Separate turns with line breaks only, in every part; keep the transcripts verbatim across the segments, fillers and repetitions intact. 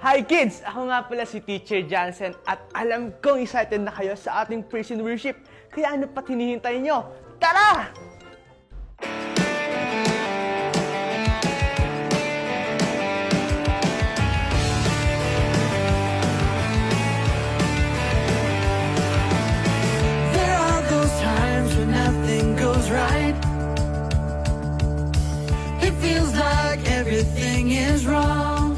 Hi kids! Ako nga pala si Teacher Jansen at alam kong excited na kayo sa ating praise and worship. Kaya ano pa't hinihintay nyo? Tara!
There are those times when nothing goes right. It feels like everything is wrong.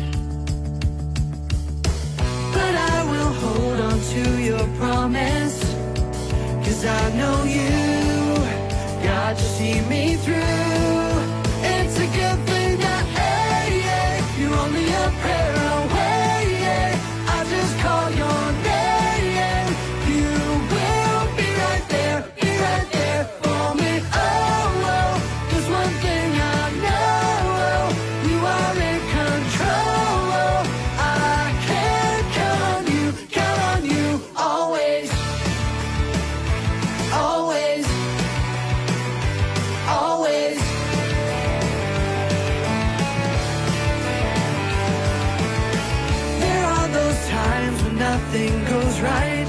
To your promise, 'cause I know you got to see me through. It's a good thing that hey, yeah, you're only a prayer away, yeah. I just call your name, you will be right there, be right there for me. Oh, oh, there's one thing I know, you are in control. I can count on you, count on you. Always, always, always. There are those times when nothing goes right.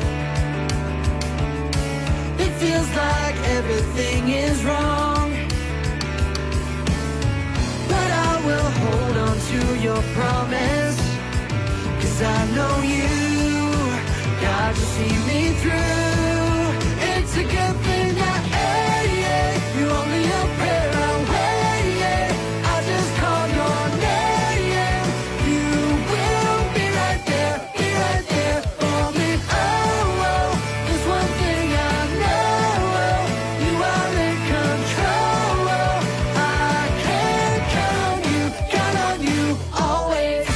It feels like everything is wrong. But I will hold on to your promise, 'cause I know you got to see me through. It's a good thing that hey, yeah, you're only a prayer away, yeah. I just call your name, you will be right there, be right there for me. Oh, oh, there's one thing I know, you are in control. I can count on you, count on you, always,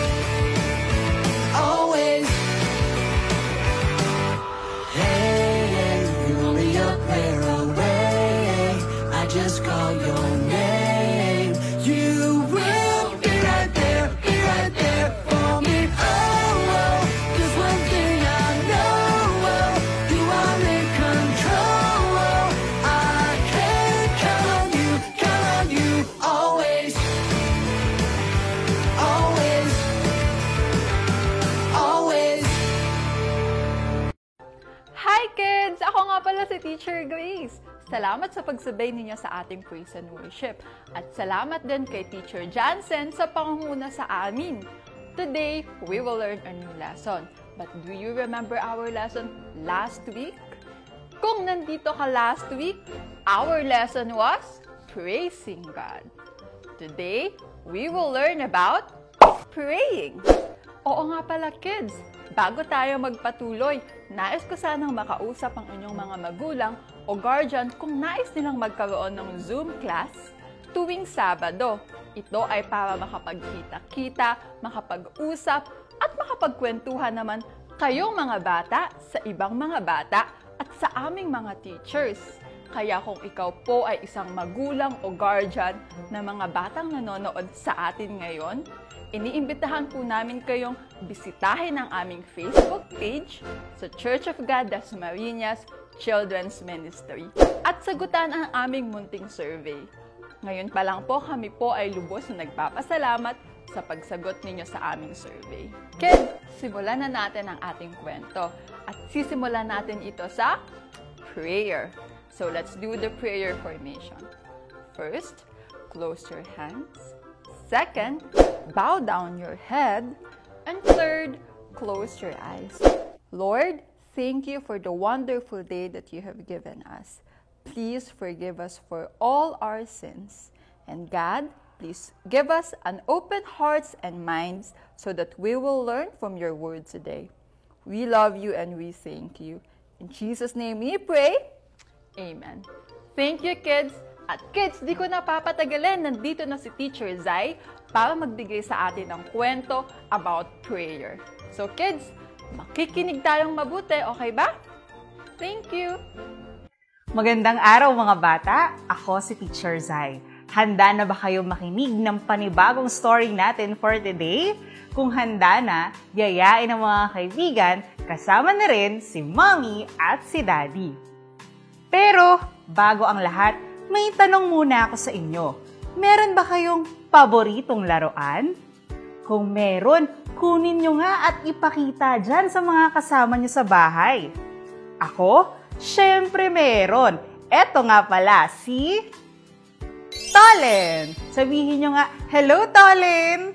always. Just call your name, you will be right there, be right there for me. Oh, oh, there's one thing I know, you are in control. I can count on you, count on you, always, always, always.
Hi kids! Ako nga pala si Teacher Grace. Salamat sa pagsabay ninyo sa ating praise and worship. At salamat din kay Teacher Jansen sa pangunguna sa amin. Today, we will learn a new lesson. But do you remember our lesson last week? Kung nandito ka last week, our lesson was praising God. Today, we will learn about praying. Oo nga pala kids, bago tayo magpatuloy, nais ko sanang makausap ang inyong mga magulang o guardian kung nais nilang magkaroon ng Zoom class tuwing Sabado. Ito ay para makapagkita-kita, makapag-usap, at makapagkwentuhan naman kayong mga bata sa ibang mga bata at sa aming mga teachers. Kaya kung ikaw po ay isang magulang o guardian na mga batang nanonood sa atin ngayon, iniimbitahan po namin kayong bisitahin ang aming Facebook page sa Church of God Dasmariñas Children's Ministry at sagutan ang aming munting survey. Ngayon pa lang po kami po ay lubos na nagpapasalamat sa pagsagot ninyo sa aming survey. Kids, simulan na natin ang ating kwento at sisimulan natin ito sa prayer. So let's do the prayer formation. First, close your hands. Second, bow down your head. And third, close your eyes. Lord, thank you for the wonderful day that you have given us. Please forgive us for all our sins. And God, please give us an open hearts and minds so that we will learn from your word today. We love you and we thank you. In Jesus' name we pray. Amen. Thank you, kids. At kids, di ko napapatagalin, nandito na si Teacher Zai para magbigay sa atin ng kwento about prayer. So kids, makikinig tayong mabuti, okay ba? Thank you!
Magandang araw mga bata! Ako si Teacher Zai. Handa na ba kayong makinig ng panibagong story natin for today? Kung handa na, yayain ang mga kaibigan, kasama na rin si Mommy at si Daddy. Pero, bago ang lahat, may tanong muna ako sa inyo. Meron ba kayong paboritong laruan? Kung meron, kunin nyo nga at ipakita dyan sa mga kasama nyo sa bahay. Ako? Syempre meron. Eto nga pala, si Tolen. Sabihin nyo nga, hello Tolen!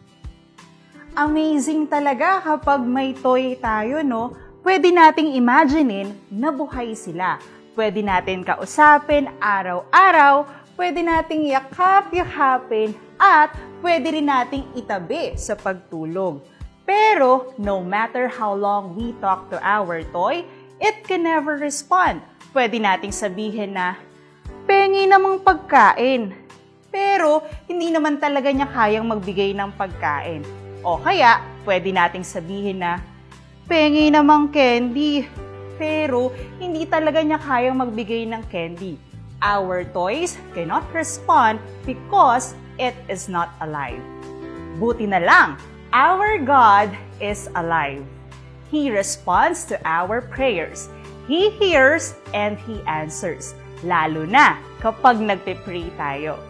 Amazing talaga kapag may toy tayo, no? Pwede nating imaginein na buhay sila. Pwede natin kausapin araw-araw, pwede nating yakap-yakapin, at pwede rin nating itabi sa pagtulog. Pero, no matter how long we talk to our toy, it can never respond. Pwede nating sabihin na, pengi namang pagkain. Pero, hindi naman talaga niya kayang magbigay ng pagkain. O kaya, pwede nating sabihin na, pengi namang candy. Pero, hindi talaga niya kayang magbigay ng candy. Our toys cannot respond because it is not alive. Buti na lang, our God is alive. He responds to our prayers. He hears and He answers. Lalo na kapag nagpe-pray tayo.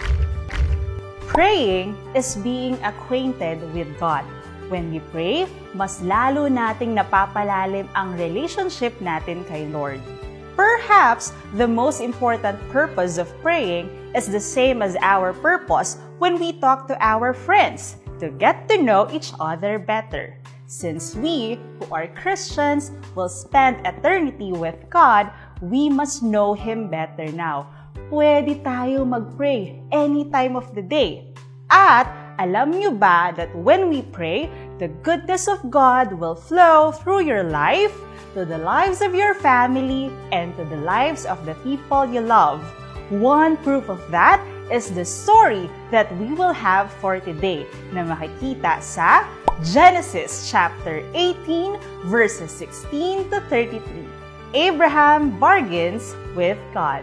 Praying is being acquainted with God. When we pray, mas lalo nating napapalalim ang relationship natin kay Lord. Perhaps the most important purpose of praying is the same as our purpose when we talk to our friends, to get to know each other better. Since we, who are Christians, will spend eternity with God, we must know Him better now. Pwede tayo mag-pray any time of the day. At alam nyo ba that when we pray, the goodness of God will flow through your life, to the lives of your family, and to the lives of the people you love. One proof of that is the story that we will have for today na makikita sa Genesis chapter eighteen verses sixteen to thirty-three. Abraham bargains with God.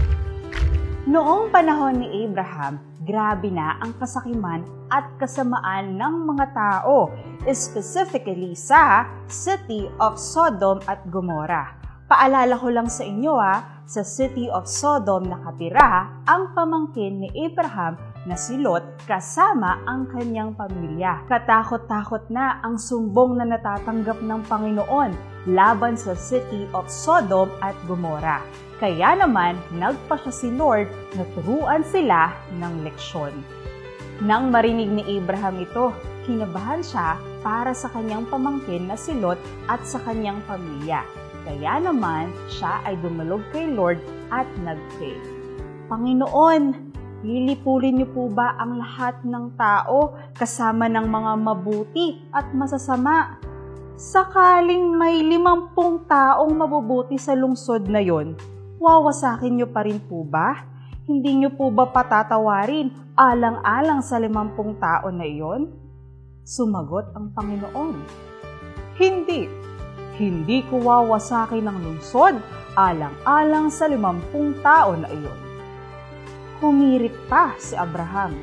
Noong panahon ni Abraham, grabe na ang kasakiman at kasamaan ng mga tao, specifically sa city of Sodom at Gomorrah. Paalala ko lang sa inyo ha, sa city of Sodom nakatira ang pamangkin ni Abraham na si Lot kasama ang kanyang pamilya. Katakot-takot na ang sumbong na natatanggap ng Panginoon laban sa city of Sodom at Gomorrah. Kaya naman, nagpa siya si Lord na turuan sila ng leksyon. Nang marinig ni Abraham ito, kinabahan siya para sa kanyang pamangkin na si Lot at sa kanyang pamilya. Kaya naman, siya ay dumalog kay Lord at nag-pray. Panginoon, lilipulin niyo po ba ang lahat ng tao kasama ng mga mabuti at masasama? Sakaling may limampung taong mabubuti sa lungsod na yon, wawasakin niyo pa rin po ba? Hindi niyo po ba patatawarin alang-alang sa limampung tao na iyon? Sumagot ang Panginoon, hindi. Hindi ko wawasakin ang lungsod alang-alang sa limampung tao na iyon. Humirit pa si Abraham,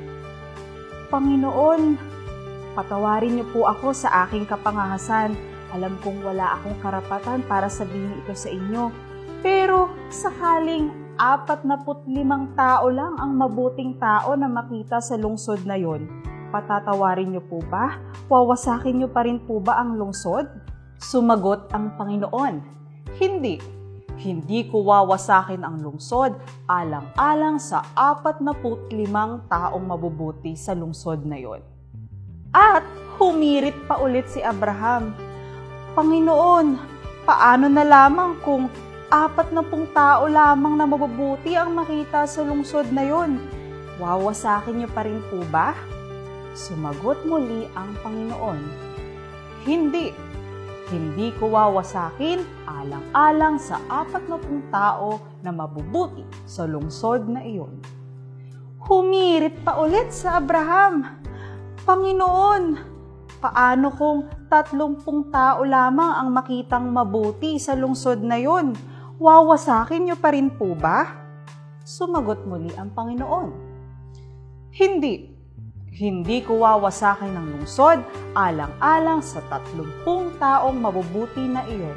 Panginoon, patawarin niyo po ako sa aking kapangahasan. Alam kong wala akong karapatan para sabihin ito sa inyo. Pero sakaling apat na limang tao lang ang mabuting tao na makita sa lungsod na yon, patatawarin niyo po ba? Wawasakin niyo pa rin po ba ang lungsod? Sumagot ang Panginoon, hindi. Hindi ko wawasakin ang lungsod alang-alang sa apat na limang taong mabubuti sa lungsod na yon. At humirit pa ulit si Abraham, Panginoon, paano na lamang kung apat na pung tao lamang na mabubuti ang makita sa lungsod na yon? Wawasakin niyo pa rin po ba? Sumagot muli ang Panginoon, hindi. Hindi ko wawasakin alang-alang sa apat na pung tao na mabubuti sa lungsod na iyon. Humirit pa ulit sa Abraham, Panginoon, paano kung tatlumpung tao lamang ang makitang mabuti sa lungsod na yon? Wawasakin niyo pa rin po ba? Sumagot muli ang Panginoon, hindi. Hindi ko wawasakin ang lungsod alang-alang sa tatlumpung taong mabubuti na iyon.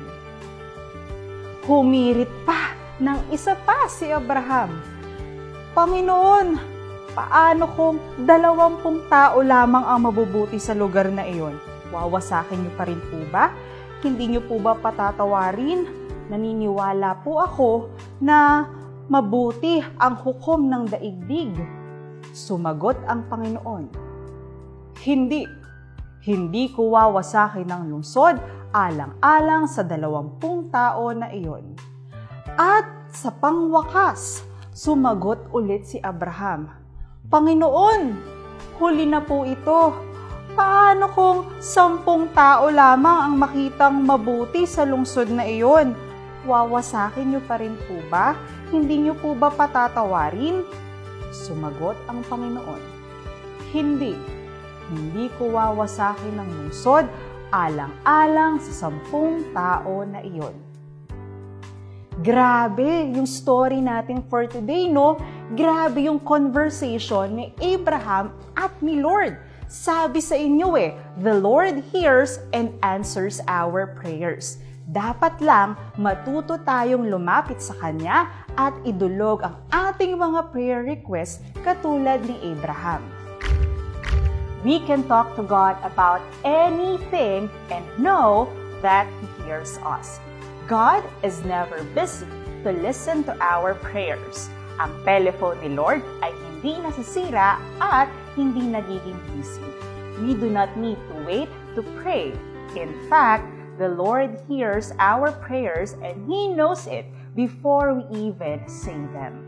Humirit pa ng isa pa si Abraham, Panginoon, paano kung dalawampung tao lamang ang mabubuti sa lugar na iyon? wawasakin niyo pa rin po ba? Hindi niyo po ba patatawarin? Naniniwala po ako na mabuti ang hukom ng daigdig. Sumagot ang Panginoon, hindi. Hindi ko wawasakin ang lungsod alang-alang sa dalawampung tao na iyon. At sa pangwakas, sumagot ulit si Abraham, Panginoon, huli na po ito. Paano kung sampung tao lamang ang makitang mabuti sa lungsod na iyon? Wawasakin niyo pa rin po ba? Hindi niyo po ba patatawarin? Sumagot ang Panginoon, hindi. Hindi ko wawasakin ng lungsod alang-alang sa sampung tao na iyon. Grabe yung story natin for today, no? Grabe yung conversation ni Abraham at ni Lord. Sabi sa inyo eh, the Lord hears and answers our prayers. Dapat lang matuto tayong lumapit sa Kanya at idulog ang ating mga prayer requests katulad ni Abraham. We can talk to God about anything and know that He hears us. God is never busy to listen to our prayers. Ang telephone ni Lord ay hindi nasisira at hindi nagiging busy. We do not need to wait to pray. In fact, the Lord hears our prayers and He knows it before we even say them.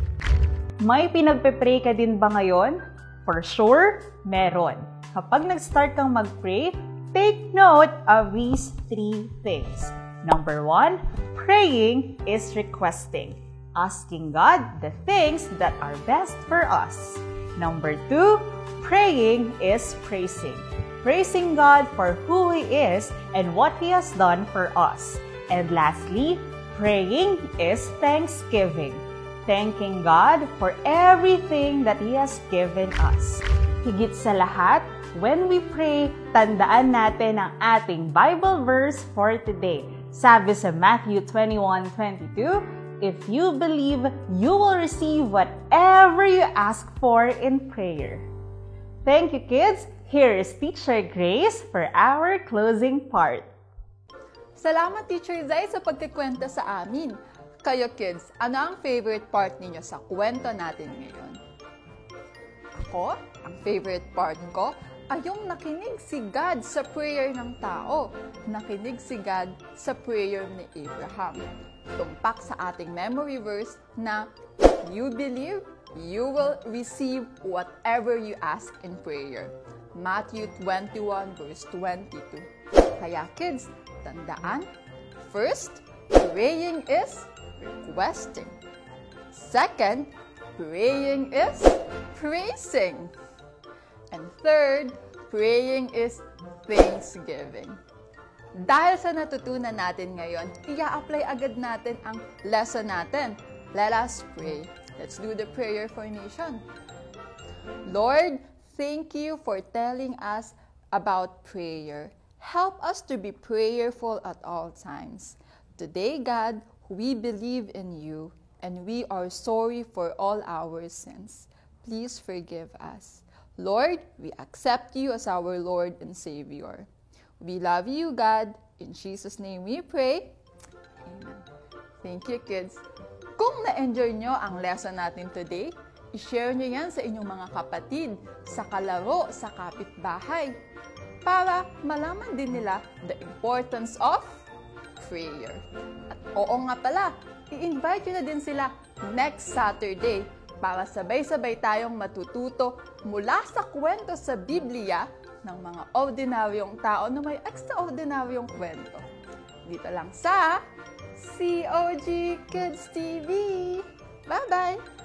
May pinagpe-pray ka din ba ngayon? For sure, meron. Kapag nag-start kang mag-pray, take note of these three things. Number one, praying is requesting, asking God the things that are best for us. Number two, praying is praising, praising God for who He is and what He has done for us. And lastly, praying is thanksgiving, thanking God for everything that He has given us. Higit sa lahat, when we pray, tandaan natin ang ating Bible verse for today. Sabi sa Matthew twenty-one twenty-two, if you believe, you will receive whatever you ask for in prayer. Thank you, kids. Here is Teacher Grace for our closing part.
Salamat, Teacher Zai, sa pagkikwento sa amin. Kayo, kids, ano ang favorite part ninyo sa kwento natin ngayon? Ako, ang favorite part ko ay yung nakinig si God sa prayer ng tao. Nakinig si God sa prayer ni Abraham. Tumpak sa ating memory verse na, if you believe, you will receive whatever you ask in prayer. Matthew twenty-one verse twenty-two. Kaya kids, tandaan, first, praying is requesting. Second, praying is praising. And third, praying is thanksgiving. Dahil sa natutunan natin ngayon, i-apply agad natin ang lesson natin. Let us pray. Let's do the prayer formation. Lord, thank you for telling us about prayer. Help us to be prayerful at all times. Today, God, we believe in you and we are sorry for all our sins. Please forgive us. Lord, we accept you as our Lord and Savior. We love you, God. In Jesus' name we pray. Amen. Thank you, kids. Kung na-enjoy nyo ang lesson natin today, i-share nyo yan sa inyong mga kapatid, sa kalaro, sa kapitbahay, para malaman din nila the importance of prayer. At oo nga pala, i-invite nyo na din sila next Saturday para sabay-sabay tayong matututo mula sa kwento sa Biblia ng mga ordinaryong tao na may extraordinaryong kwento. Dito lang sa C O G Kids T V. Bye-bye!